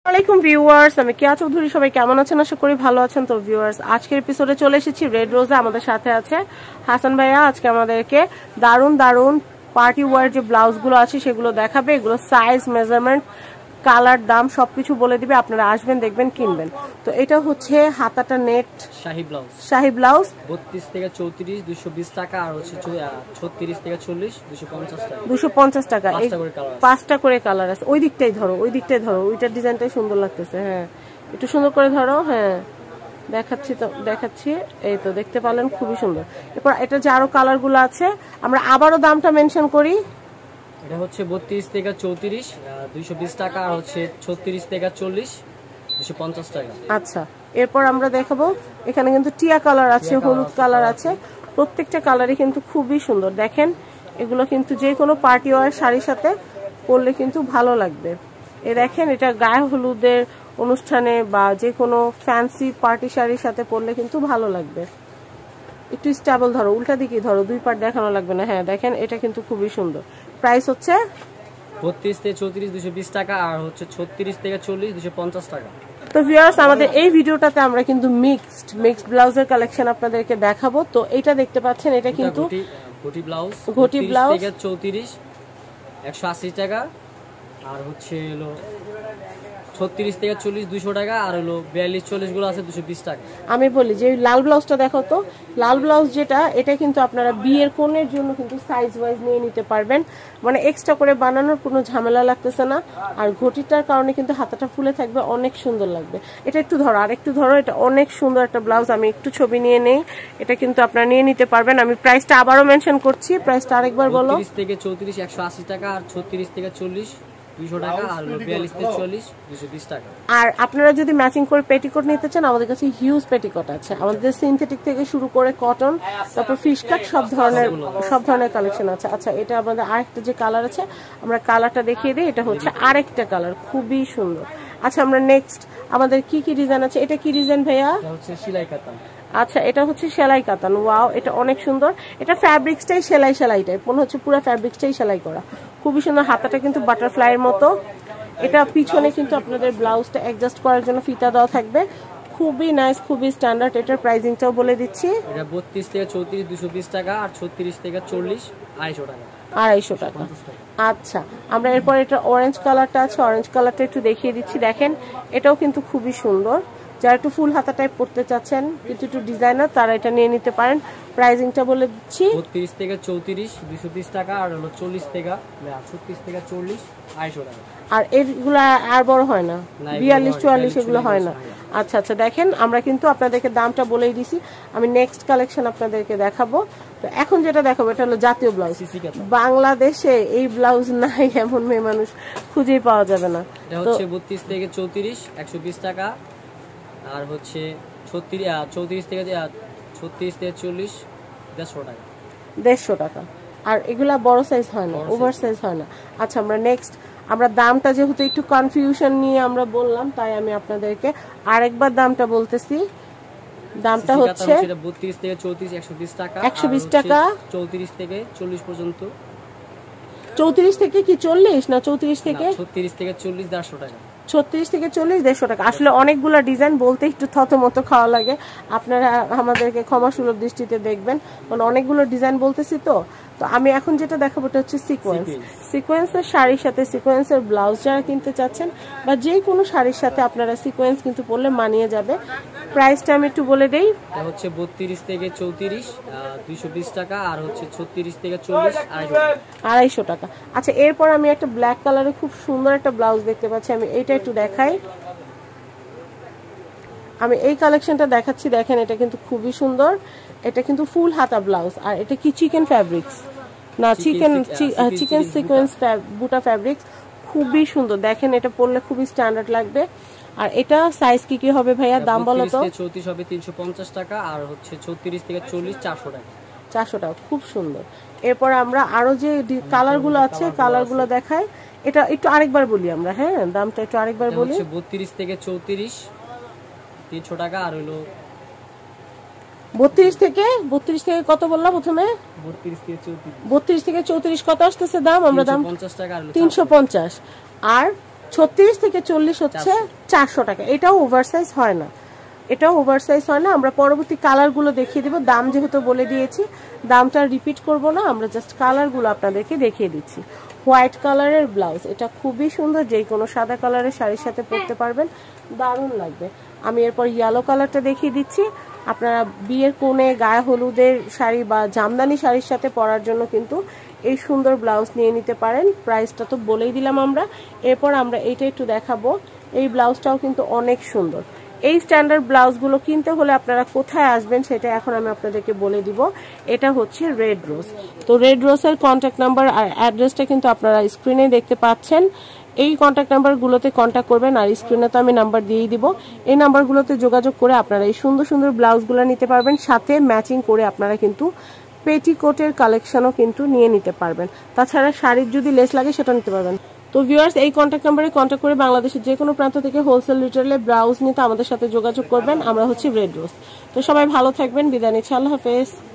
আসসালামাইকুম ভিউয়ার্স, আমি কেয়া চৌধুরী। সবাই কেমন আছেন? আশা করি ভালো আছেন। তো ভিউয়ার্স, আজকের এপিসোডে চলে এসেছি রেড রোজে। আমাদের সাথে আছে হাসান ভাইয়া। আজকে আমাদেরকে দারুণ দারুণ পার্টি ওয়ার যে ব্লাউজগুলো আছে সেগুলো দেখাবে। এগুলো সাইজ, মেজারমেন্ট, কালার, দাম সবকিছু বলে দিবে। আপনারা আসবেন, দেখবেন, কিনবেন। তো এটা হচ্ছে হাতাটা নেট শাহী ব্লাউজ 32 থেকে 34 220 টাকা, আর হচ্ছে 36 থেকে 40 250 টাকা। 250 টাকা। পাঁচটা করে কালার আছে। ওই দিকটাই ধরো, ওইটার ডিজাইনটাই সুন্দর লাগতেছে। হ্যাঁ, একটু সুন্দর করে ধরো। হ্যাঁ, দেখাচ্ছি। এই তো দেখতে পারলেন, খুবই সুন্দর। এরপর এটা যে আরো কালার গুলো আছে, আমরা আবারও দামটা মেনশন করি। এটা হচ্ছে 32 থেকে 34 220 টাকা, আর হচ্ছে 36 থেকে 40 250 টাকা। আচ্ছা, এরপর আমরা দেখাবো এখানে কিন্তু টিয়া কালার আছে, হলুদ কালার আছে। প্রত্যেকটা কালারই কিন্তু খুবই সুন্দর। দেখেন, এগুলো কিন্তু যে কোনো পার্টি ওয়ার শাড়ির সাথে পরলে কিন্তু ভালো লাগবে। দেখেন, এটা গায়ে হলুদের অনুষ্ঠানে বা যে কোনো ফ্যান্সি পার্টি শাড়ির সাথে পরলে কিন্তু ভালো লাগবে। একটু স্টেবল ধরো, উল্টা দিকে ধরো, দুই পার্ট দেখানো লাগবে না। হ্যাঁ, দেখেন, এটা কিন্তু খুবই সুন্দর। প্রাইস হচ্ছে 32 থেকে 34 220 টাকা, আর হচ্ছে 36 থেকে 40 250 টাকা। তো ভিউয়ার্স, আমাদের এই ভিডিওটাতে আমরা কিন্তু মিক্সড ব্লাউজের কালেকশন আপনাদেরকে দেখাবো। তো এটা দেখতে পাচ্ছেন, এটা কিন্তু ঘটি ব্লাউজ থেকে 34 180 টাকা, আর হচ্ছে হলো 36 থেকে 40 200 টাকা, আর হলো 42 40 গুলো আছে 220 টাকা। আমি বলি যে লাল ব্লাউজটা দেখো তো। লাল ব্লাউজ যেটা, এটা কিন্তু আপনারা বিয়ের কোণের জন্য কিন্তু সাইজ ওয়াইজ নিয়ে নিতে পারবেন। মানে এক্সট্রা করে বানানোর কোনো ঝামেলা লাগতেছে না। আর ঘটিটার কারণে কিন্তু হাতাটা ফুলে থাকবে, অনেক সুন্দর লাগবে। এটা একটু ধরো, আর একটু ধরো। এটা অনেক সুন্দর একটা ব্লাউজ। আমি একটু ছবি নিয়ে নেই। এটা কিন্তু আপনারা নিয়ে নিতে পারবেন। আমি প্রাইসটা আবারও মেনশন করছি। প্রাইসটা আরেকবার বলো। 30 থেকে 34 180 টাকা, আর 36 থেকে 40 200 টাকা, আর 42 থেকে 40 220 টাকা। আর আপনারা যদি ম্যাচিং করে পেটিকোট নিতে চান, আমাদের কাছে হিউজ পেটিকোট আছে। আমাদের সিনথেটিক থেকে শুরু করে কটন, তারপর ফিশ কাট, সব ধরনের কালেকশন আছে। আচ্ছা, এটা আমাদের আরেকটা যে কালার আছে, আমরা কালারটা দেখিয়ে দিই। এটা হচ্ছে আরেকটা কালার, খুবই সুন্দর। আচ্ছা, আমরা নেক্সট আমাদের কি ডিজাইন আছে। এটা কি ডিজাইন ভাইয়া? এটা হচ্ছে সেলাই কাতান। আচ্ছা, এটা হচ্ছে সেলাই কাতান। ওয়াও, এটা অনেক সুন্দর। এটা ফ্যাব্রিক্সটাই সেলাই টাইপ মনে হচ্ছে, পুরো ফ্যাব্রিক্সটাই সেলাই করা। খুবই সুন্দর। হাতাটা কিন্তু বাটারফ্লাই এর মতো। এটা পিছনে কিন্তু আপনাদের ব্লাউজটা অ্যাডজাস্ট করার জন্য ফিতা দেওয়া থাকবে। খুবই নাইস, খুবই স্ট্যান্ডার্ড। এটার প্রাইসিংটাও বলে দিচ্ছি। এটা 32 থেকে 34 220 টাকা, আর 36 থেকে 40 250 টাকা। 250 টাকা। আচ্ছা, আমরা এরপর এটা অরেঞ্জ কালারটা আছে, অরেঞ্জ কালারটা একটু দেখিয়ে দিচ্ছি। দেখেন, এটাও কিন্তু খুবই সুন্দর। যারা একটু ফুল হাতা টাইপ পড়তে চাচ্ছেন, কিন্তু একটু ডিজাইনার, তারা এটা নিয়ে নিতে পারেন। প্রাইসিংটা বলে দিচ্ছি। 32 থেকে 34 220 টাকা, আর হলো 36 থেকে 40 250 টাকা। আর এগুলা আর বড় হয় না, 42 44 এগুলো হয় না। আচ্ছা আচ্ছা, দেখেন, আমরা কিন্তু আপনাদেরকে দামটা বলেই দিছি। আমি নেক্সট কালেকশন আপনাদেরকে দেখাবো। তো এখন যেটা দেখাবো, এটা হলো জাতীয় ব্লাউজ। বাংলাদেশে এই ব্লাউজ নাই এমন মেয়ে মানুষ খুঁজেই পাওয়া যাবে না। এটা হচ্ছে 32 থেকে 34 120 টাকা, আর হচ্ছে 34 থেকে 36 থেকে 40 150 টাকা। 150 টাকা। আর এগুলা বড় সাইজ হয় না, ওভার সাইজ হয় না। আচ্ছা, আমরা দামটা যেহেতু একটু কনফিউশন নিয়ে আমরা বললাম, তাই আমি আপনাদেরকে আরেকবার দামটা বলতেছি। দামটা হচ্ছে 32 থেকে 34 120 টাকা, 120 টাকা। 34 থেকে 40 পর্যন্ত। 34 থেকে কি 40 না 34 থেকে 36 থেকে 40 150 টাকা। 36 থেকে 40 150 টাকা। আসলে অনেকগুলো ডিজাইন বলতে একটু থতমত খাওয়া লাগে। আপনারা আমাদেরকে ক্ষমা সুলভ দৃষ্টিতে দেখবেন, কারণ অনেকগুলো ডিজাইন বলতেছি। তো আমি এখন যেটা দেখাবো, এটা হচ্ছে সিকোয়েন্সের শাড়ির সাথে সিকোয়েন্সের ব্লাউজ যারা কিনতে চাচ্ছেন, বা যে কোনো শাড়ির সাথে আপনারা সিকোয়েন্স কিন্তু পরলে মানিয়ে যাবে। প্রাইসটা আমি একটু বলে দেই। এটা হচ্ছে 32 থেকে 34 220 টাকা, আর হচ্ছে 36 থেকে 40 250 টাকা। আচ্ছা, এরপর আমি একটা ব্ল্যাক কালারে খুব সুন্দর একটা ব্লাউজ দেখতে পাচ্ছি। আমি এইটা একটু দেখাই। আমি এই কালেকশনটা দেখাচ্ছি। দেখেন, এটা কিন্তু খুবই সুন্দর। এটা কিন্তু ফুল হাতা ব্লাউজ। আর এটা কি চিকেন ফ্যাব্রিক্স না, চিকেন সিকোয়েন্স বুটা ফ্যাব্রিক্স। খুবই সুন্দর। দেখেন, এটা পরলে খুবই স্ট্যান্ডার্ড লাগবে। আর এটা সাইজ কি হবে ভাইয়া? দাম বলো তো। 34 হবে 350 টাকা, আর হচ্ছে 36 থেকে 40 400 টাকা। 400 টাকা, খুব সুন্দর। এরপর আমরা আরো যে কালারগুলো আছে, কালারগুলো দেখাই। এটা একটু আরেকবার বলি আমরা। হ্যাঁ, দামটা একটু আরেকবার বলি। 32 থেকে 34 300 টাকা, আর হলো 32 থেকে কত বললাম প্রথমে? 32 থেকে 34 কত আসতেছে দাম? আমরা দাম 350 টাকা, 350। আর 36 থেকে 40 হচ্ছে 400 টাকা। এটাও ওভারসাইজ হয় না, এটাও ওভারসাইজ হয় না। আমরা পরবর্তী কালারগুলো দেখিয়ে দিব, দাম যেহেতু বলে দিয়েছি দামটা রিপিট করব না, আমরা জাস্ট কালারগুলো আপনাদেরকে দেখিয়ে দিচ্ছি। হোয়াইট কালারের ব্লাউজ, এটা খুবই সুন্দর, যে কোনো সাদা কালারের শাড়ির সাথে পরতে পারবেন, দারুণ লাগবে। আমি এরপর ইয়েলো কালারটা দেখিয়ে দিচ্ছি। আপনারা বিয়ের কোণে গায়ে হলুদের শাড়ি বা জামদানি শাড়ির সাথে পরার জন্য কিন্তু এই সুন্দর ব্লাউজ নিয়ে নিতে পারেন। প্রাইসটা তো বলেই দিলাম আমরা। এরপর আমরা এইটা একটু দেখাবো, এই ব্লাউজটাও কিন্তু অনেক সুন্দর। এই স্ট্যান্ডার্ড ব্লাউজগুলো কিনতে হলে আপনারা কোথায় আসবেন সেটা এখন আমি আপনাদেরকে বলে দিব। এটা হচ্ছে রেড রোজ। তো রেড রোজের কন্ট্যাক্ট নাম্বার আর অ্যাড্রেসটা কিন্তু আপনারা স্ক্রিনে দেখতে পাচ্ছেন। এই কন্ট্যাক্ট নাম্বারগুলোতে কন্ট্যাক্ট করবেন, আর স্ক্রিনে তো আমি নাম্বার দিয়েই দিব। এই নাম্বারগুলোতে যোগাযোগ করে আপনারা এই সুন্দর সুন্দর ব্লাউজগুলো নিতে পারবেন। সাথে ম্যাচিং করে আপনারা কিন্তু পেটিকোটের কালেকশনও কিন্তু নিয়ে নিতে পারবেন। তাছাড়া শাড়ির যদি লেস লাগে সেটা নিতে পারবেন। তো ভিউয়ার্স, এই কন্ট্যাক্ট নাম্বারে কন্ট্যাক্ট করে বাংলাদেশের যে কোনো প্রান্ত থেকে হোলসেল রিটেলে ব্লাউজ নিতে আমাদের সাথে যোগাযোগ করবেন। আমরা হচ্ছে রেড রোজ। তো সবাই ভালো থাকবেন, বিদায় নিচ্ছি, আল্লাহ হাফেজ।